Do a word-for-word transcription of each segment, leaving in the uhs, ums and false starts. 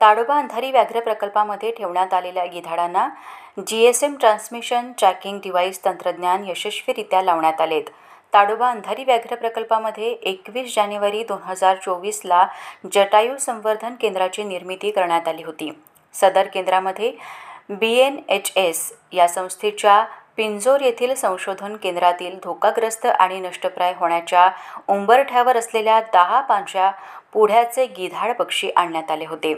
ताडोबा अंधारी व्याघ्र प्रकल्पामध्ये ठेवण्यात आलेल्या गिधाडांना G S M transmission tracking device तंत्रज्ञान यशस्वीरित्या लावण्यात आलेत. ताडोबा अंधारी व्याघ्र प्रकल्पामध्ये एकवीस जानेवारी दोन हजार चोवीसला जटायू संवर्धन केंद्राची निर्मिती करण्यात आली होती. सदर केंद्रामध्ये बी एन एच एस या संस्थेच्या पिंजोर येथील संशोधन केंद्रातील धोकाग्रस्त आणि नष्टप्राय होण्याच्या उंबरठ्यावर असलेल्या दहा पांढऱ्या पुढ्याचे गिधाड पक्षी आणण्यात आले होते.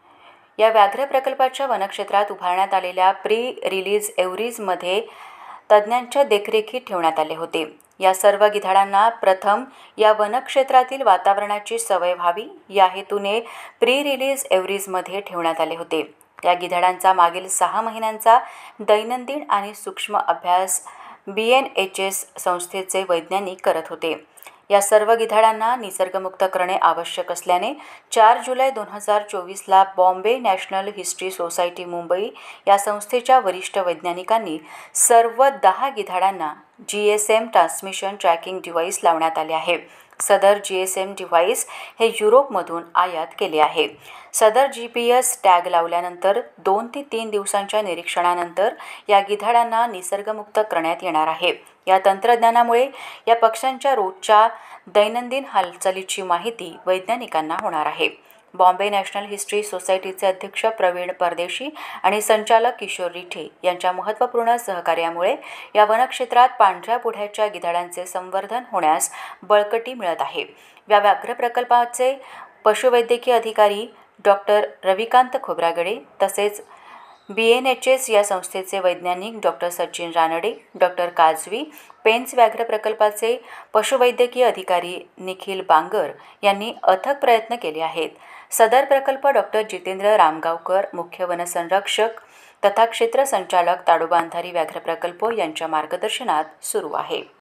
या व्याघ्र प्रकल्पाच्या वनक्षेत्रात उभारण्यात आलेल्या प्री रिलीज एव्हरीजमध्ये तज्ज्ञांच्या देखरेखीत ठेवण्यात आले होते. या सर्व गिधाडांना प्रथम या वनक्षेत्रातील वातावरणाची सवय व्हावी या हेतूने प्री रिलीज एव्हरीजमध्ये ठेवण्यात आले होते. या गिधाडांचा मागील सहा महिन्यांचा दैनंदिन आणि सूक्ष्म अभ्यास बी एन एच एस संस्थेचे वैज्ञानिक करत होते. या सर्व गिधाडांना निसर्गमुक्त करणे आवश्यक असल्याने चार जुलै दोन हजार चोवीसला Bombay National History Society Mumbai या संस्थेच्या वरिष्ठ वैज्ञानिकांनी सर्व दहा गिधाडांना G S M transmission tracking device लावण्यात आले आहे. सदर जी एस एम डिव्हाइस हे युरोपमधून आयात केले आहे. सदर जी पी एस टॅग लावल्यानंतर दोन ते तीन दिवसांच्या निरीक्षणानंतर या गिधाडांना निसर्गमुक्त करण्यात येणार आहे. या तंत्रज्ञानामुळे या पक्ष्यांच्या रोजच्या दैनंदिन हालचालीची माहिती वैज्ञानिकांना होणार आहे. बॉम्बे नॅशनल हिस्ट्री सोसायटीचे अध्यक्ष प्रवीण परदेशी आणि संचालक किशोर रिठे यांच्या महत्त्वपूर्ण सहकार्यामुळे या वनक्षेत्रात पांढऱ्या पुढ्याच्या गिधाडांचे संवर्धन होण्यास बळकटी मिळत आहे. या व्याघ्र प्रकल्पाचे पशुवैद्यकीय अधिकारी डॉक्टर रविकांत खोब्रागडे तसेच बी एन एच एस या संस्थेचे वैज्ञानिक डॉक्टर सचिन रानडे, डॉक्टर काजवी, पेंच व्याघ्र प्रकल्पाचे पशुवैद्यकीय अधिकारी निखिल बांगर यांनी अथक प्रयत्न केले आहेत. सदर प्रकल्प डॉक्टर जितेंद्र रामगावकर, मुख्य वनसंरक्षक तथा क्षेत्र संचालक ताडोबा अंधारी व्याघ्र प्रकल्प यांच्या मार्गदर्शनात सुरू आहे.